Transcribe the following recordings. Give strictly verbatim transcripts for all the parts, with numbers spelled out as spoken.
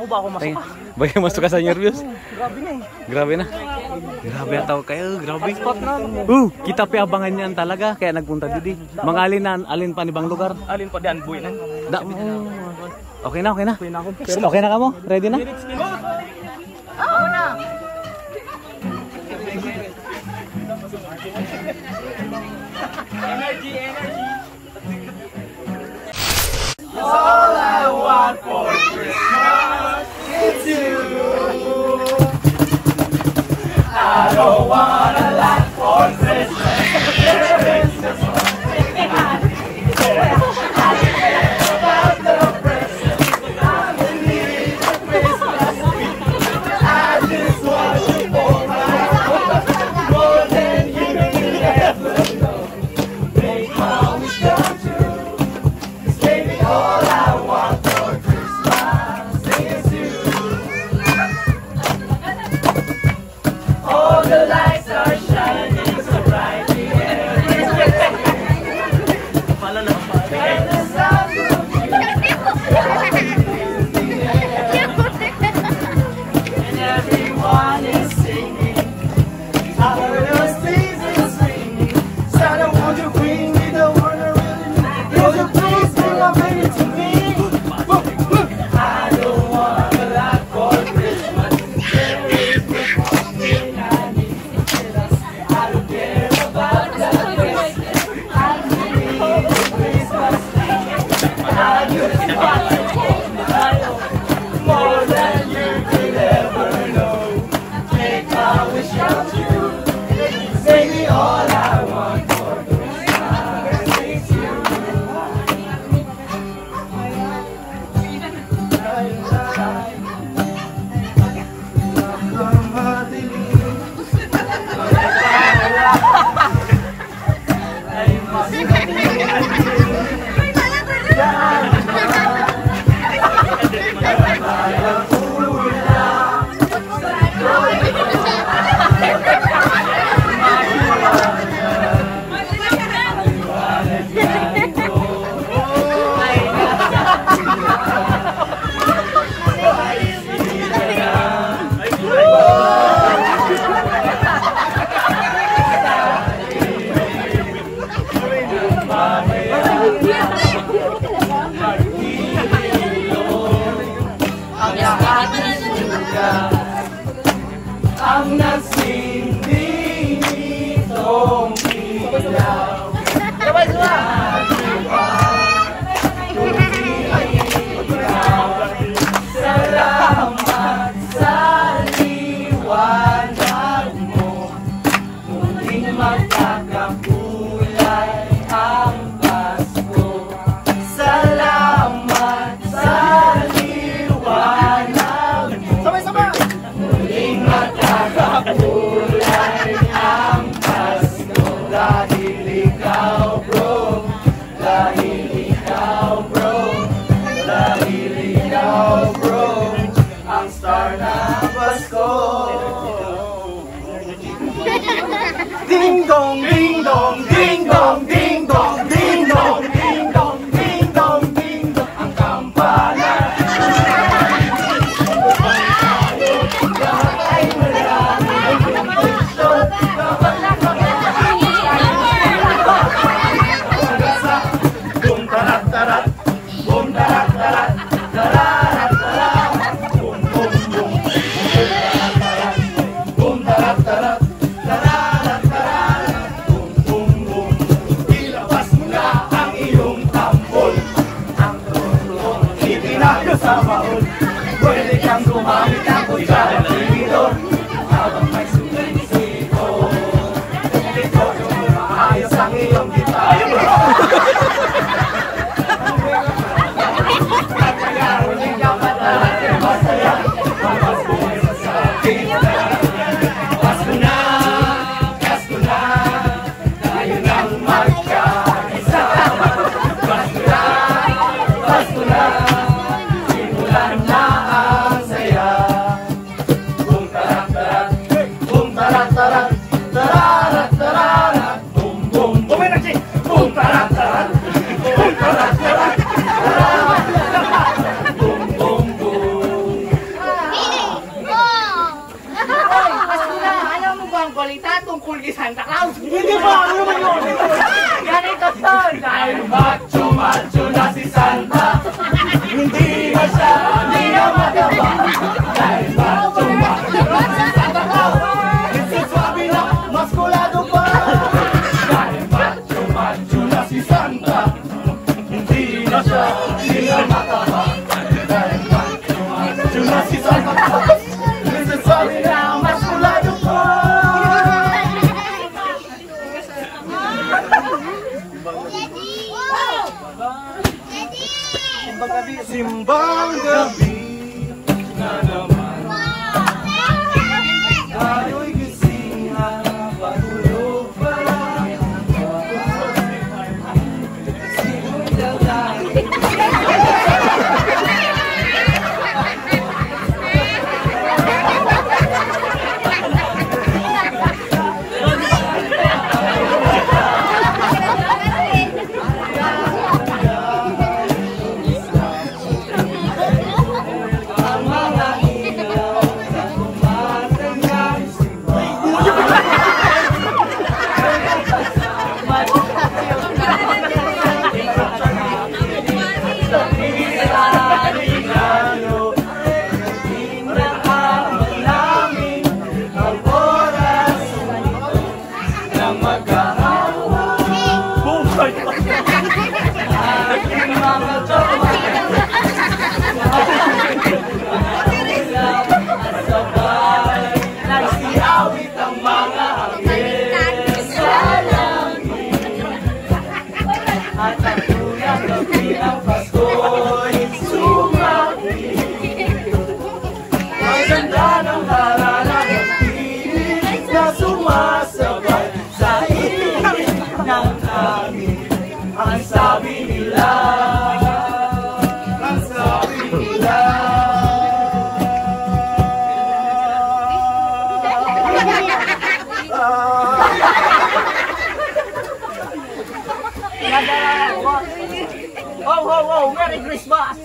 ako ba ako masuk? Bagay masuk ka sa nervyos? Grabe na eh. Grabe na. Grabe ang tawag kayo, grabe. Spot na. Uh, kita pa abangan yan talaga kaya nagpunta didi. Mga alin na, alin pa ni bang lugar? Alin pa diyan buhay na. Da mo. Okay na, okay na. Okay na ka mo? Ready na? Oo na. Energy, energy. All I want for Christmas is you. I don't want a lot for Christmas. Christmas. I care about the presents underneath the Christmas tree. I just want you for my own, more than you could ever know. Make my wish come true. 'Cause baby, all I want for Christmas is you. All the lights are shining so brightly everywhere. And the sound of music fills the air. And everyone is singing. I heard us season swinging. Santa, won't you bring me the one I really need? Would you please bring a baby to me? I don't want a lot for Christmas. There is nothing I need. I don't care about the presents. I need a Christmas tree. I just want you for my own, more than you could ever know. Make my wish come true. Baby, all I want for Christmas is you. Ang lahat ng suga ang nagsindi nitong ilaw. Salamat sa liwanag mo, muling magkakakulay ang Pasko. Salamat sa liwanag mo, muling magkakakulay ang Pasko. Dahil ikaw, bro, tungkol kay Santa Claus. Hindi ba? Ano naman yun? Ganito to. Dahil macho-macho na si Santa, hindi na siya, hindi na mataba. Dahil macho-macho na si Santa Claus, nagsasabi na maskulado pa. Dahil macho-macho na si Santa, hindi na siya, hindi na mataba. Dahil macho-macho na si Santa Claus, nagsasabi na maskulado pa. Simbang gabi na naman, tayo'y gising na patulog pa lang. Simoy lalaki. Ang sabi nila, ang sabi nila. Oh, oh, oh, Merry Christmas!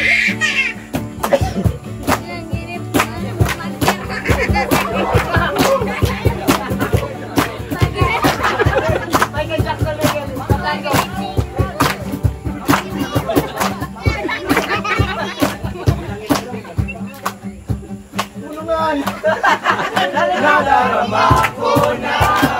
Nadarama ko na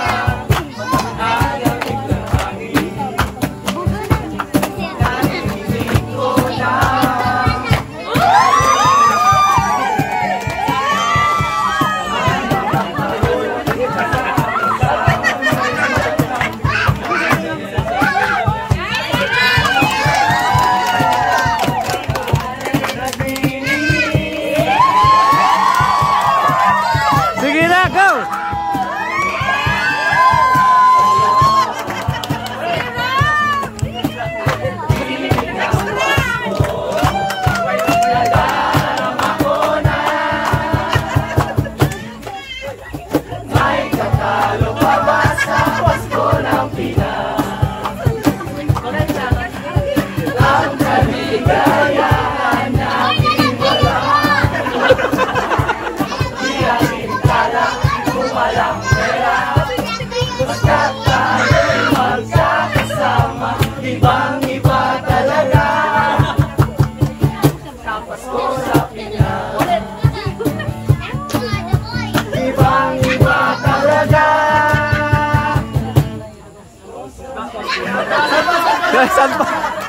Saan pa?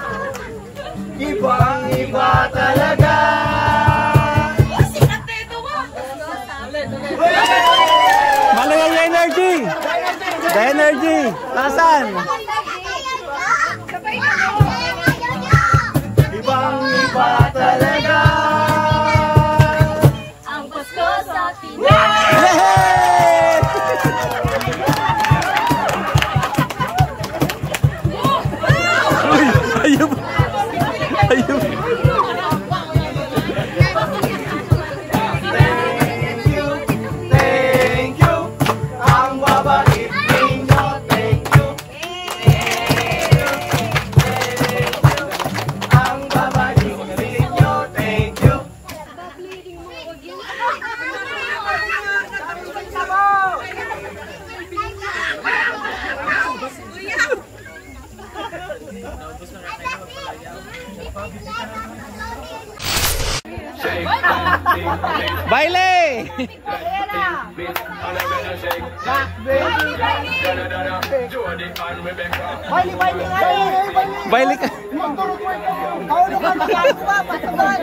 ibang-iba talaga. Malay yung energy! The energy! Nasaan? Ibang-iba talaga. Ang Pasko sa Pinas. Ayun! Ayun! Thank you, thank you. Ang babait ninyo, thank you. Baile! Baili, baili, baili, baili. Baile ka. Kaulo ka magagawa, patuman.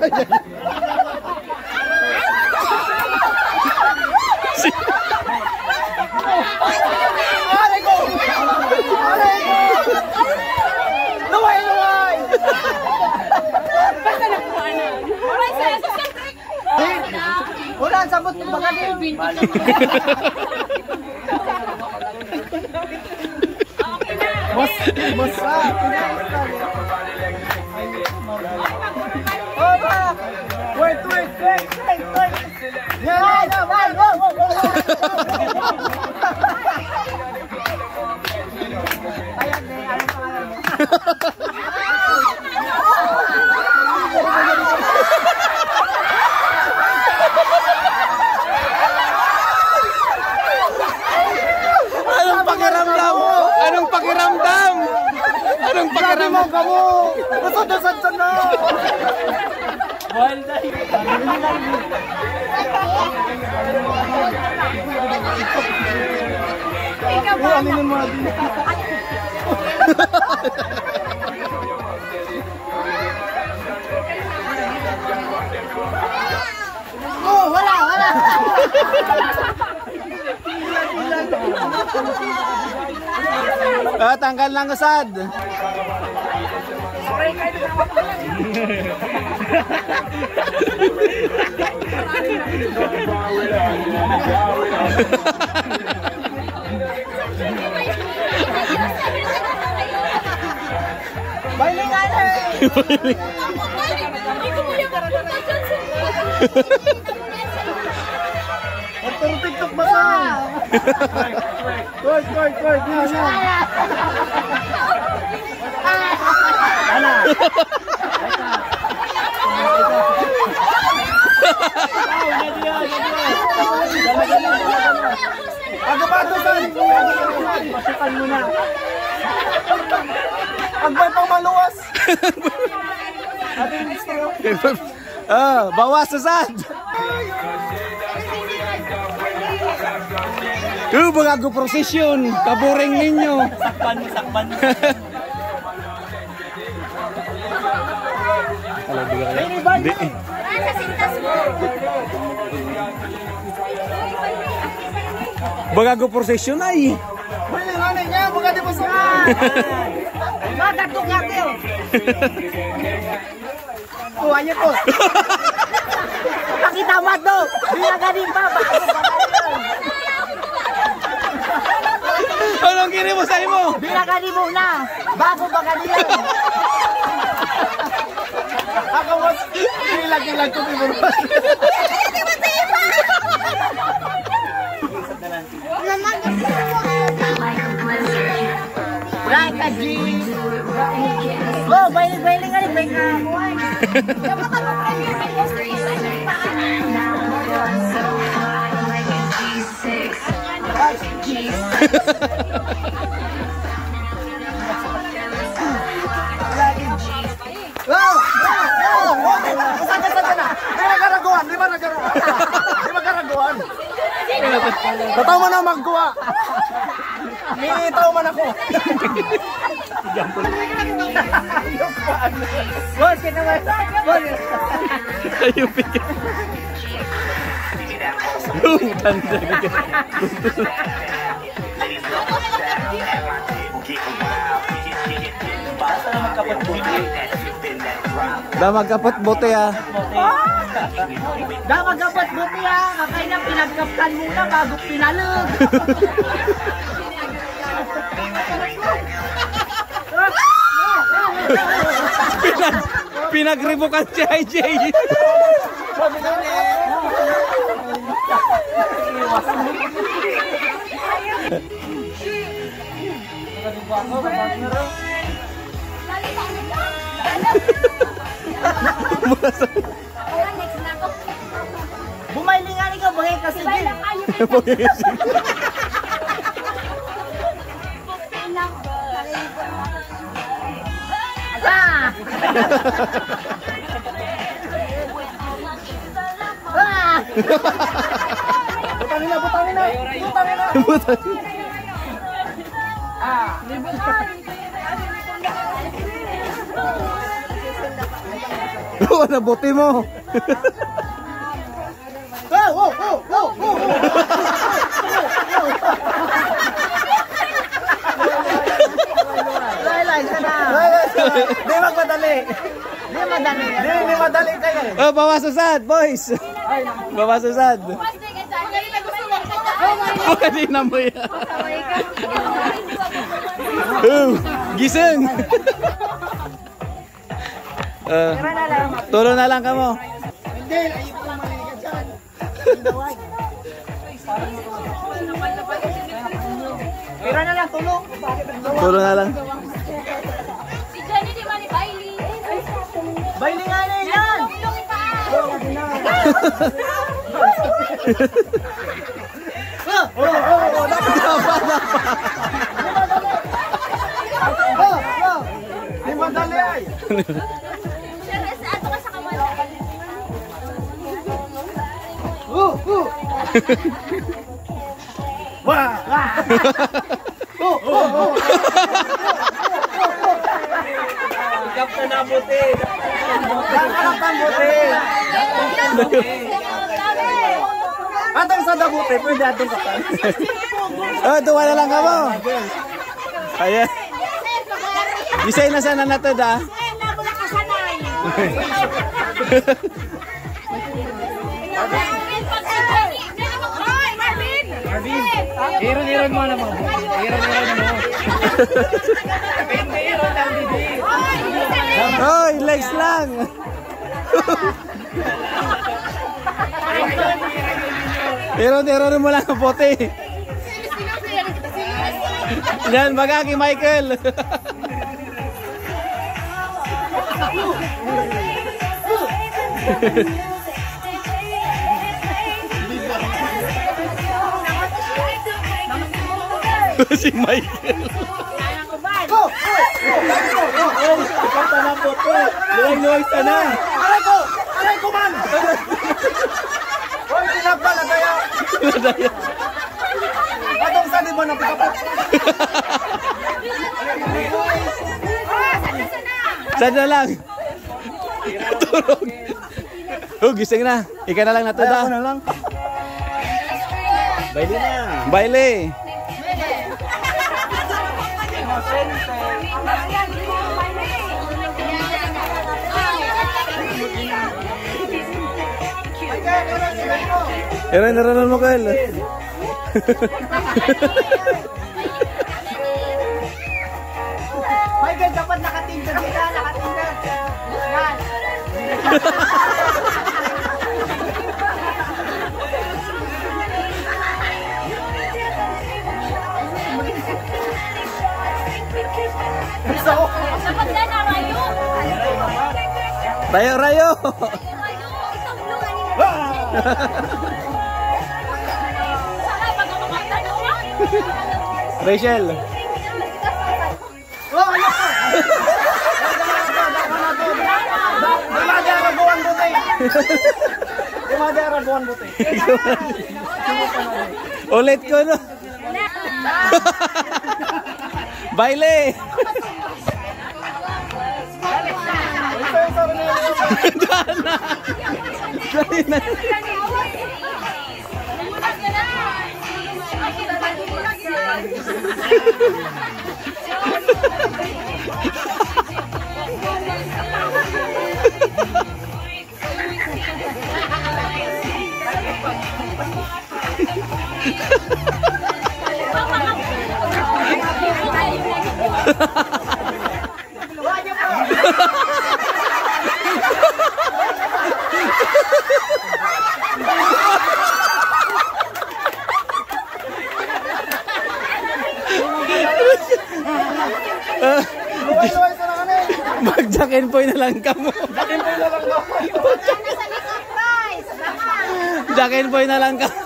Aray ko! Aray ko! Luway, luway! Basta nakuha na. Alright, sir. Wala ang sabot ng baka din. Mas, mas, ah, oh, ba? Wait, wait, wait, wait, wait. Yan, yan, yan, wow, wow, wow. Ayan, eh, ano pangalan mo? Anong pakiramdam? Anong pakiramdam? Anong pakiramdam? Kamu, nasad-nasad sa na. Aminin mo din. Oh, wala, wala. Ah, tanggal lang usad. Bailing nga na eh. Puro TikTok ba ka? Koy, koy, koy. Ana. Agapatusan. Pasukan mo na. Agbay pang maluwas. Ating gusto. Ah, bawas usad. Uh, bago prosesyon, kaburing ninyo. Sakpan mo, sakpan mo. Di. Bago prosesyon ay. Bili nga na niya, buka di mo sa. Matatok nga kayo. Kuha niyo po. Pakita mo ito. Binagaling pa. Anong kini mo sa imo? Binagaling mo na. Bago bagalian. Ako mas ilag-ilag ko pinuruan. Right, Kaji. Oh, bailing-bailing nga rin. Bailing nga. Dapat ako premier may Wow! Wow! Wow! Saan ka na? Di magkaraguan! Di ba nagkaraguan? Di magkaraguan! Tataw mo na magguwa! Nitaw man ako! Boss, kita mo! Boss! Ayaw pikir. Yung tanda ka. Damag kapot bote ah. Damag kapot bote ah. Kakay na pinagkaptan muna bago pinalog. Pinag pinagribukan si I J. Bumayli nga rin ka, bagay kasi din. Ah! Ah! Butangin na, butangin na. Butangin na. Butangin. Ah. Oo, nabuti mo. Oh, oh, oh, oh, oh. Lailay, sana. Di magmadali. Di madali. Di, di madali kayo. Oh, bawas usad, boys. Bawas usad. Oh, kanina mo yan. Oh, gising. Uh, tulo na lang kamo. Hindi, ayoko lang maliligad dyan. Pira na lang, tulong. Tulo na lang. Si Johnny di ba ni Bailey? Baili nga na yan. Oh, oh, oh, dapat. Oh, oh. Di madali ay. Ato ka sa kamay. Oh, oh. Wah. Oh, oh, oh. Kapta na buti. Kapta na buti. Atong sa dabuti, pwede atong kapan. Oh, duwa na lang kamo. Ayan. Isay na sana na to da. Iron-iron mo naman. Iron-iron mo. Iron lang, Didi. Hoy, legs lang. Iron-iron mo lang ang puti. Yan, bagagi Michael. Si Michael. Go! Kapta na puti. Luwag-luwag ka na. Aray ko! Aray ko man! Hoy, tinapal, adaya! Atong sa libo na pagkapot. Saan na lang? Turog. Oh, gising na. Ika na lang na to da. Ako na lang. Baili na. Baile. Era naranan mo kail. Michael, dapat nakatinda sila, nakatinda. Yan. Gusto ko. Dapat na na rayo. Rayo, rayo. Rayo, isang blue ani. Sana pag kumakanta no. Rachel. Oh, ayoko. Di madaraguan buti. Di madaraguan buti. Ulit ko no. Baile. Dana. Dana. Mag-jack and poy na lang ka mo. Jack and poy na lang ka mo. Jack and poy na lang ka.